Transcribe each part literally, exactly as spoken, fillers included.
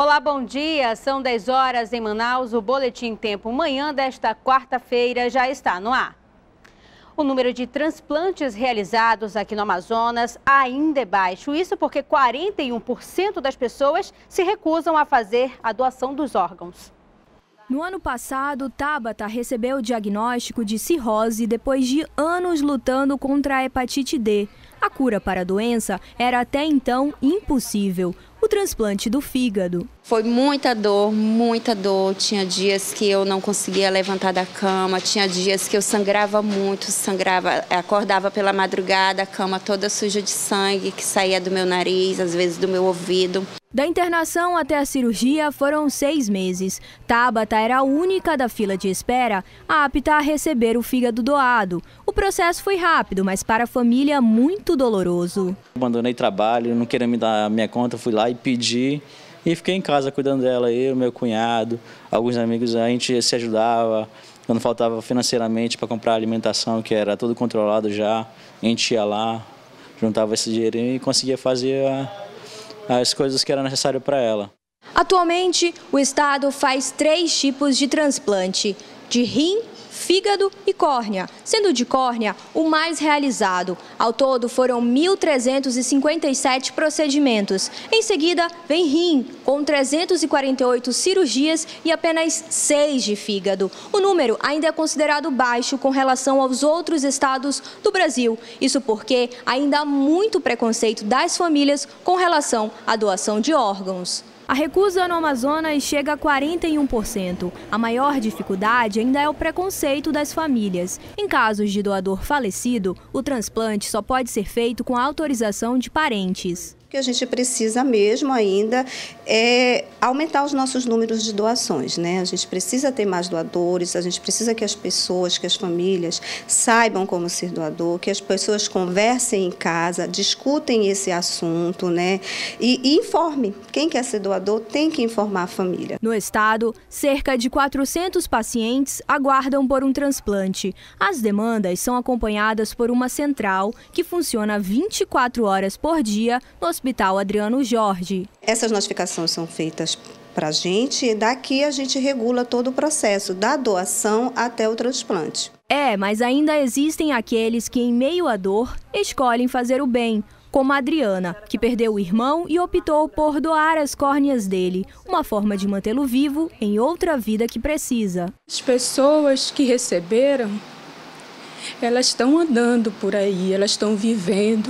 Olá, bom dia. São dez horas em Manaus. O Boletim Tempo Manhã desta quarta-feira já está no ar. O número de transplantes realizados aqui no Amazonas ainda é baixo. Isso porque quarenta e um por cento das pessoas se recusam a fazer a doação dos órgãos. No ano passado, Tabata recebeu o diagnóstico de cirrose depois de anos lutando contra a hepatite D. A cura para a doença era até então impossível: o transplante do fígado. Foi muita dor, muita dor. Tinha dias que eu não conseguia levantar da cama, tinha dias que eu sangrava muito, sangrava, acordava pela madrugada, a cama toda suja de sangue que saía do meu nariz, às vezes do meu ouvido. Da internação até a cirurgia foram seis meses. Tabata era a única da fila de espera apta a receber o fígado doado. O processo foi rápido, mas para a família muito doloroso. Abandonei trabalho, não queria me dar a minha conta, fui lá e pedi e fiquei em casa cuidando dela, eu, meu cunhado, alguns amigos, a gente se ajudava. Quando faltava financeiramente para comprar alimentação, que era tudo controlado já, a gente ia lá, juntava esse dinheiro e conseguia fazer a... as coisas que eram necessárias para ela. Atualmente, o estado faz três tipos de transplante: de rim, fígado e córnea, sendo de córnea o mais realizado. Ao todo, foram mil trezentos e cinquenta e sete procedimentos. Em seguida, vem rim, com trezentas e quarenta e oito cirurgias e apenas seis de fígado. O número ainda é considerado baixo com relação aos outros estados do Brasil. Isso porque ainda há muito preconceito das famílias com relação à doação de órgãos. A recusa no Amazonas chega a quarenta e um por cento. A maior dificuldade ainda é o preconceito das famílias. Em casos de doador falecido, o transplante só pode ser feito com a autorização de parentes. O que a gente precisa mesmo ainda é aumentar os nossos números de doações, né? A gente precisa ter mais doadores, a gente precisa que as pessoas, que as famílias saibam como ser doador, que as pessoas conversem em casa, discutem esse assunto, né? E, e informem. Quem quer ser doador tem que informar a família. No estado, cerca de quatrocentos pacientes aguardam por um transplante. As demandas são acompanhadas por uma central que funciona vinte e quatro horas por dia no Hospital Adriano Jorge. Essas notificações são feitas para a gente e daqui a gente regula todo o processo, da doação até o transplante. É, mas ainda existem aqueles que, em meio à dor, escolhem fazer o bem, como a Adriana, que perdeu o irmão e optou por doar as córneas dele, uma forma de mantê-lo vivo em outra vida que precisa. As pessoas que receberam, elas estão andando por aí, elas estão vivendo.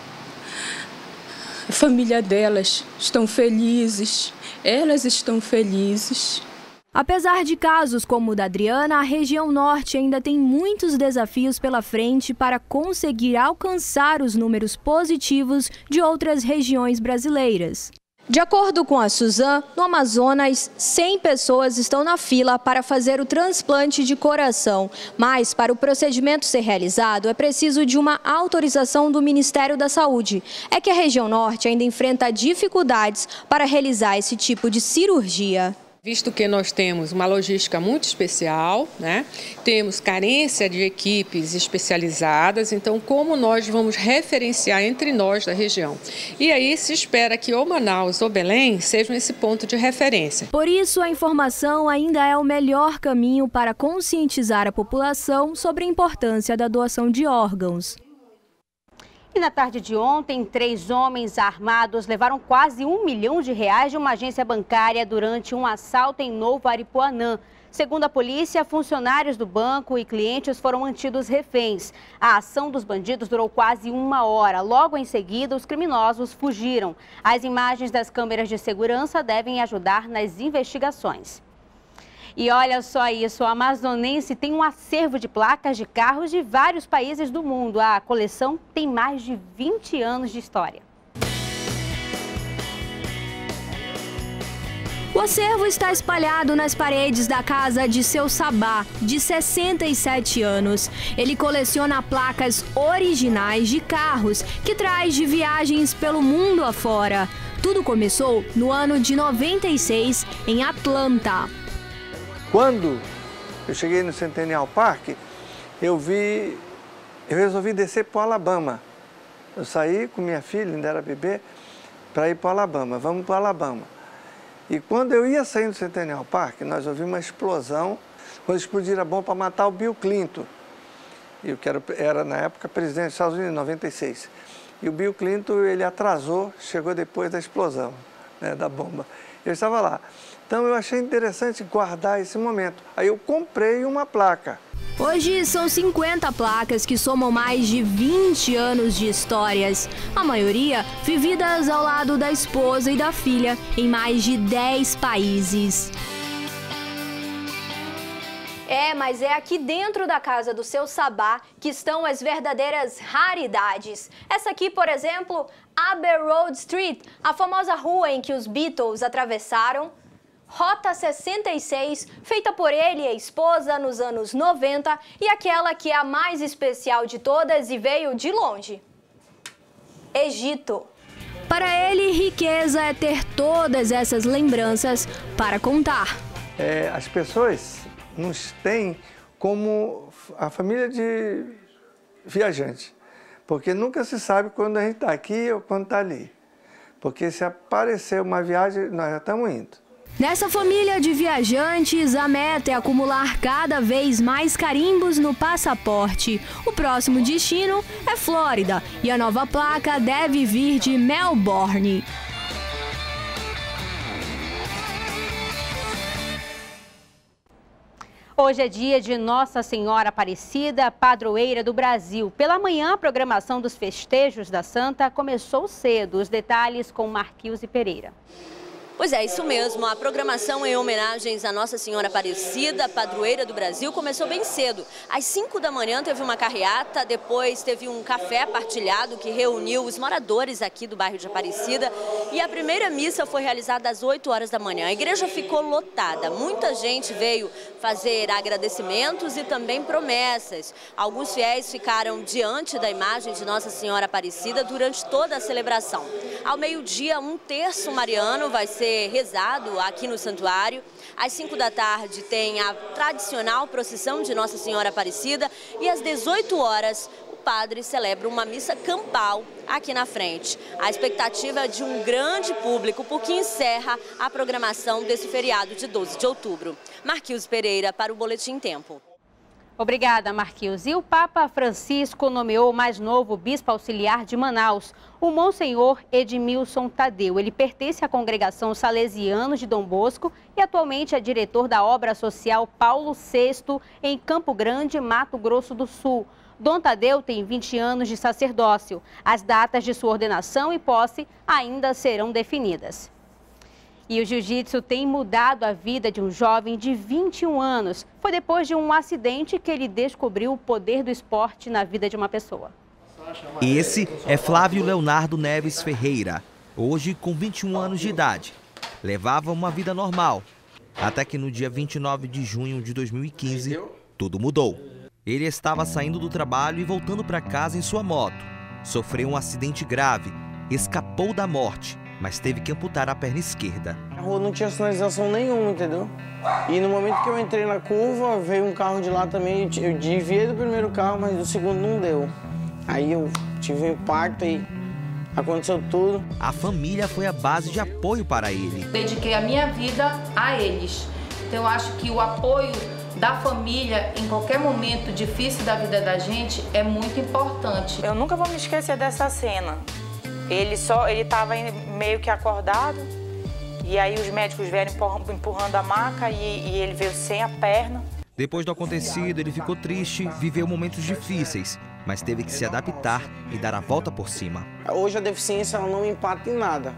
A família delas estão felizes, elas estão felizes. Apesar de casos como o da Adriana, a região norte ainda tem muitos desafios pela frente para conseguir alcançar os números positivos de outras regiões brasileiras. De acordo com a Suzan, no Amazonas, cem pessoas estão na fila para fazer o transplante de coração. Mas, para o procedimento ser realizado, é preciso de uma autorização do Ministério da Saúde. É que a região norte ainda enfrenta dificuldades para realizar esse tipo de cirurgia. Visto que nós temos uma logística muito especial, né? Temos carência de equipes especializadas, então como nós vamos referenciar entre nós da região? E aí se espera que ou Manaus ou Belém sejam esse ponto de referência. Por isso, a informação ainda é o melhor caminho para conscientizar a população sobre a importância da doação de órgãos. E na tarde de ontem, três homens armados levaram quase um milhão de reais de uma agência bancária durante um assalto em Novo Aripuanã. Segundo a polícia, funcionários do banco e clientes foram mantidos reféns. A ação dos bandidos durou quase uma hora. Logo em seguida, os criminosos fugiram. As imagens das câmeras de segurança devem ajudar nas investigações. E olha só isso, o amazonense tem um acervo de placas de carros de vários países do mundo. A coleção tem mais de vinte anos de história. O acervo está espalhado nas paredes da casa de seu Sabá, de sessenta e sete anos. Ele coleciona placas originais de carros que traz de viagens pelo mundo afora. Tudo começou no ano de noventa e seis, em Atlanta. Quando eu cheguei no Centennial Park, eu vi, eu resolvi descer para o Alabama. Eu saí com minha filha, ainda era bebê, para ir para o Alabama. Vamos para o Alabama. E quando eu ia sair do Centennial Park, nós ouvimos uma explosão, quando explodiram a bomba para matar o Bill Clinton. E o que era, era, na época, presidente dos Estados Unidos, em noventa e seis. E o Bill Clinton, ele atrasou, chegou depois da explosão, né, da bomba. Eu estava lá. Então, eu achei interessante guardar esse momento. Aí eu comprei uma placa. Hoje são cinquenta placas que somam mais de vinte anos de histórias. A maioria vividas ao lado da esposa e da filha em mais de dez países. É, mas é aqui dentro da casa do seu Sabá que estão as verdadeiras raridades. Essa aqui, por exemplo, Abbey Road Street, a famosa rua em que os Beatles atravessaram. Rota sessenta e seis, feita por ele e a esposa nos anos noventa, e aquela que é a mais especial de todas e veio de longe. Egito. Para ele, riqueza é ter todas essas lembranças para contar. É, as pessoas nos têm como a família de viajante, porque nunca se sabe quando a gente está aqui ou quando está ali. Porque se aparecer uma viagem, nós já estamos indo. Nessa família de viajantes, a meta é acumular cada vez mais carimbos no passaporte. O próximo destino é Flórida e a nova placa deve vir de Melbourne. Hoje é dia de Nossa Senhora Aparecida, padroeira do Brasil. Pela manhã, a programação dos festejos da Santa começou cedo. Os detalhes com Marquilze Pereira. Pois é, isso mesmo. A programação em homenagens à Nossa Senhora Aparecida, padroeira do Brasil, começou bem cedo. Às cinco da manhã teve uma carreata, depois teve um café partilhado que reuniu os moradores aqui do bairro de Aparecida. E a primeira missa foi realizada às oito horas da manhã. A igreja ficou lotada. Muita gente veio fazer agradecimentos e também promessas. Alguns fiéis ficaram diante da imagem de Nossa Senhora Aparecida durante toda a celebração. Ao meio-dia, um terço mariano vai ser rezado aqui no santuário. Às cinco da tarde tem a tradicional procissão de Nossa Senhora Aparecida e às dezoito horas o padre celebra uma missa campal aqui na frente. A expectativa é de um grande público, porque encerra a programação desse feriado de doze de outubro. Marquilze Pereira para o Boletim Tempo. Obrigada, Marquilze. E o Papa Francisco nomeou o mais novo bispo auxiliar de Manaus, o Monsenhor Edmilson Tadeu. Ele pertence à congregação Salesianos de Dom Bosco e atualmente é diretor da obra social Paulo sexto em Campo Grande, Mato Grosso do Sul. Dom Tadeu tem vinte anos de sacerdócio. As datas de sua ordenação e posse ainda serão definidas. E o jiu-jitsu tem mudado a vida de um jovem de vinte e um anos. Foi depois de um acidente que ele descobriu o poder do esporte na vida de uma pessoa. Esse é Flávio Leonardo Neves Ferreira, hoje com vinte e um anos de idade. Levava uma vida normal, até que no dia vinte e nove de junho de dois mil e quinze, tudo mudou. Ele estava saindo do trabalho e voltando para casa em sua moto. Sofreu um acidente grave, escapou da morte, mas teve que amputar a perna esquerda. A rua não tinha sinalização nenhuma, entendeu? E no momento que eu entrei na curva, veio um carro de lá também, eu desviei do primeiro carro, mas do segundo não deu. Aí eu tive um impacto e aconteceu tudo. A família foi a base de apoio para ele. Dediquei a minha vida a eles. Então eu acho que o apoio da família em qualquer momento difícil da vida da gente é muito importante. Eu nunca vou me esquecer dessa cena. Ele só, ele estava meio que acordado e aí os médicos vieram empurrando a maca e, e ele veio sem a perna. Depois do acontecido, ele ficou triste, viveu momentos difíceis, mas teve que se adaptar e dar a volta por cima. Hoje a deficiência ela não me impacta em nada.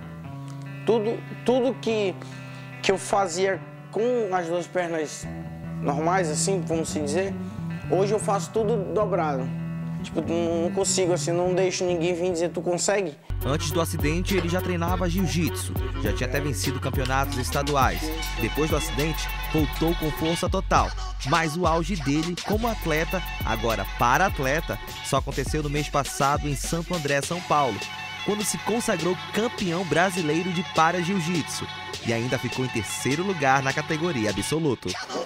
Tudo, tudo que, que eu fazia com as duas pernas normais, assim, vamos se dizer, hoje eu faço tudo dobrado. Tipo, não consigo, assim, não deixo ninguém vir dizer, tu consegue? Antes do acidente, ele já treinava jiu-jitsu, já tinha até vencido campeonatos estaduais. Depois do acidente, voltou com força total. Mas o auge dele como atleta, agora para atleta, só aconteceu no mês passado em Santo André, São Paulo, quando se consagrou campeão brasileiro de para-jiu-jitsu e ainda ficou em terceiro lugar na categoria absoluto.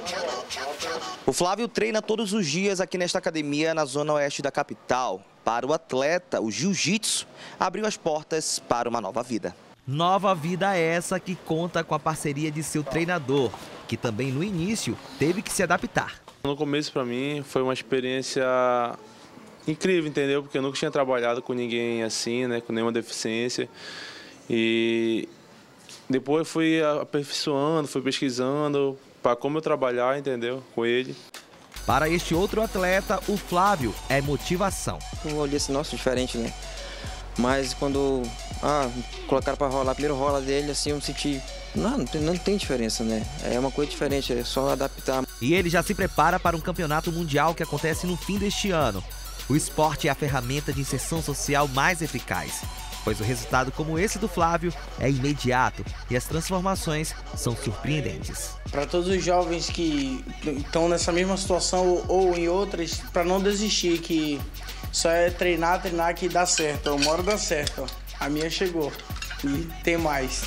O Flávio treina todos os dias aqui nesta academia na zona oeste da capital. Para o atleta, o jiu-jitsu abriu as portas para uma nova vida. Nova vida essa que conta com a parceria de seu treinador, que também no início teve que se adaptar. No começo, para mim, foi uma experiência incrível, entendeu? Porque eu nunca tinha trabalhado com ninguém assim, né? Com nenhuma deficiência. E depois fui aperfeiçoando, fui pesquisando para como eu trabalhar, entendeu? Com ele. Para este outro atleta, o Flávio é motivação. Eu olhei assim, nossa, diferente, né? Mas quando ah, colocaram para rolar, a primeira rola dele, assim, eu me senti... Não, não tem, não tem diferença, né? É uma coisa diferente, é só adaptar. E ele já se prepara para um campeonato mundial que acontece no fim deste ano. O esporte é a ferramenta de inserção social mais eficaz, pois o resultado como esse do Flávio é imediato e as transformações são surpreendentes. Para todos os jovens que estão nessa mesma situação ou em outras, para não desistir, que só é treinar, treinar que dá certo. Uma hora dá certo. A minha chegou e tem mais.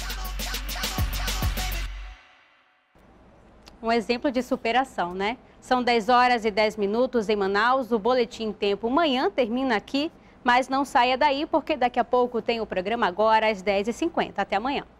Um exemplo de superação, né? São dez horas e dez minutos em Manaus. O Boletim Tempo Manhã termina aqui, mas não saia daí porque daqui a pouco tem o programa Agora às dez e cinquenta. Até amanhã.